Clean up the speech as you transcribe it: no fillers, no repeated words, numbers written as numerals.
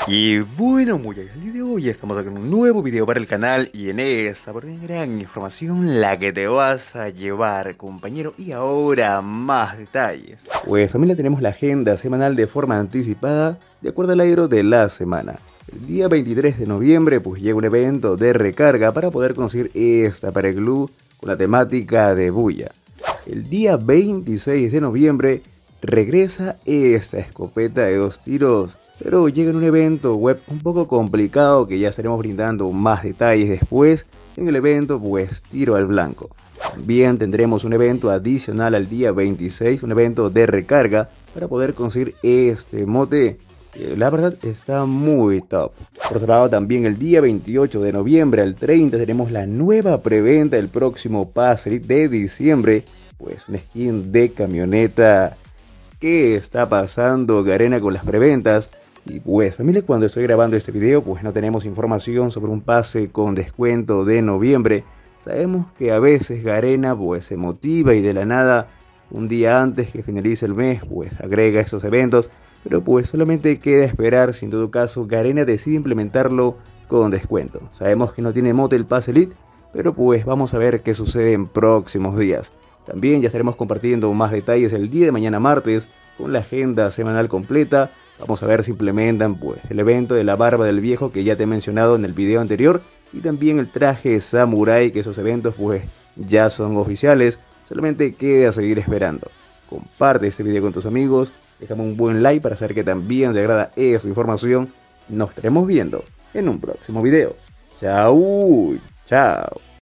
Y bueno muchachos, el día de hoy estamos aquí en un nuevo video para el canal y en esta por gran información la que te vas a llevar, compañero, y ahora más detalles. Pues familia, tenemos la agenda semanal de forma anticipada de acuerdo al airo de la semana. El día 23 de noviembre pues llega un evento de recarga para poder conseguir esta pared glue con la temática de bulla. El día 26 de noviembre regresa esta escopeta de 2 tiros, pero llega en un evento web un poco complicado que ya estaremos brindando más detalles después en el evento pues tiro al blanco. También tendremos un evento adicional al día 26, un evento de recarga para poder conseguir este mote que la verdad está muy top. Por otro lado, también el día 28 de noviembre al 30 tenemos la nueva preventa del próximo Paz Elite de diciembre, pues una skin de camioneta. ¿Qué está pasando, Garena, con las preventas? Y pues familia, cuando estoy grabando este video pues no tenemos información sobre un pase con descuento de noviembre. Sabemos que a veces Garena pues se motiva y de la nada un día antes que finalice el mes pues agrega estos eventos, pero pues solamente queda esperar si en todo caso Garena decide implementarlo con descuento. Sabemos que no tiene mote el pase Elite, pero pues vamos a ver qué sucede en próximos días. También ya estaremos compartiendo más detalles el día de mañana martes con la agenda semanal completa. Vamos a ver si implementan pues el evento de la barba del viejo que ya te he mencionado en el video anterior, y también el traje samurai, que esos eventos pues ya son oficiales. Solamente queda seguir esperando. Comparte este video con tus amigos, déjame un buen like para saber que también te agrada esta información. Nos estaremos viendo en un próximo video. Chao, chao.